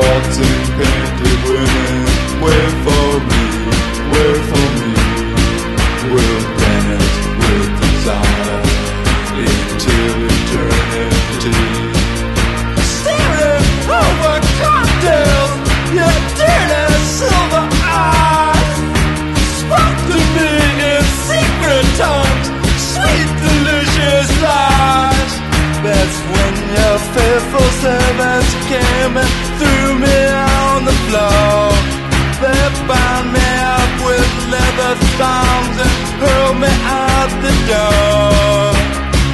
Waltzing painted women, wait for me, wait for me. We'll dance with desire into eternity. Staring over cocktails, your dirty silver eyes spoke to me in secret tongues, sweet delicious lies. That's when your faithful servants came and threw me on the floor. They bound me up with leather thongs and hurled me out the door.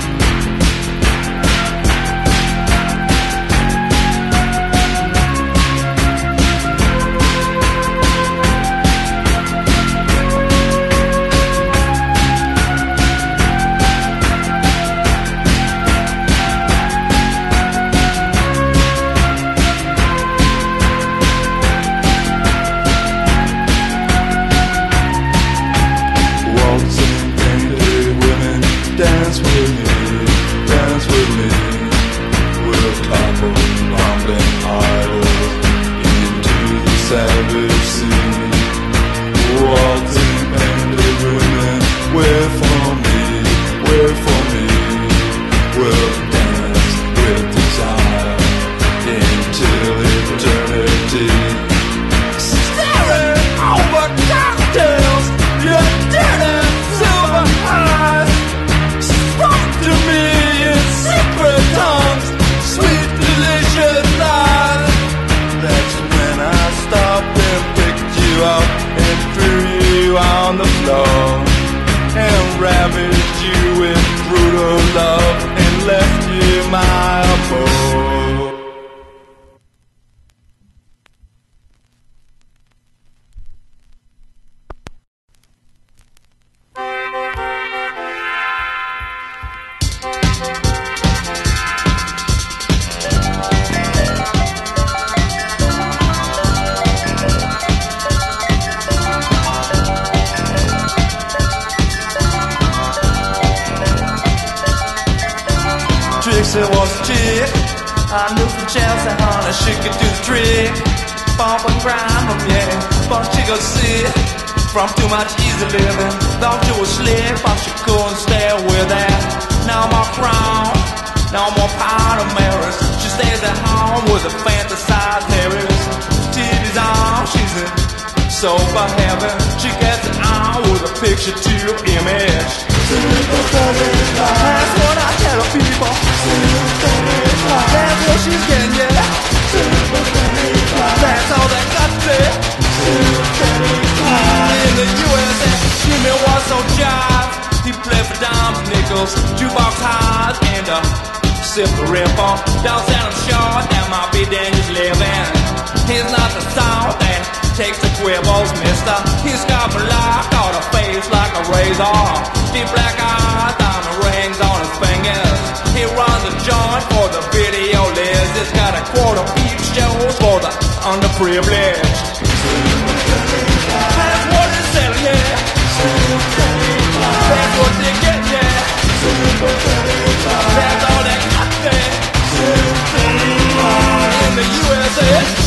Dance with me, we'll topple rumbling idols into the savage sea. Waltzing painted women, wait for me, we'll dance with desire until eternity. Staring over cocktails, your dirty silver eyes spoke to me in secret tongues, sweet delicious lies. That's when I stopped and picked you up and threw you on the floor and ravaged you with brutal love and left you my abode. Trixie was a chick I knew from Chelsea, honey, she could do the trick. Bump and grind them, yeah, but she got sick from too much easy living. Thought she was slick, but she couldn't stay with that. No more crown, no more powder mirrors. She stays at home with a fantasized Harris. TV's on, she's in sober heaven. She gets it on with a picture to image. That's what I tell people. That's what she's getting, yeah. That's all they got there. In the USA, Jimmy was so jive. He played for dimes, nickels, jukebox highs, and simple rip-off. Don't sell him short, that might be dangerous living. He's not the salt that takes the quibbles, mister. He's got a lock on a face like a razor. Deep black eyes, diamond rings on his fingers. He runs a joint for the video list. He's got a quarter peep shows for the underprivileged. That's what he's selling, yeah. That's what they get, yeah. That's all they got there. In the USA.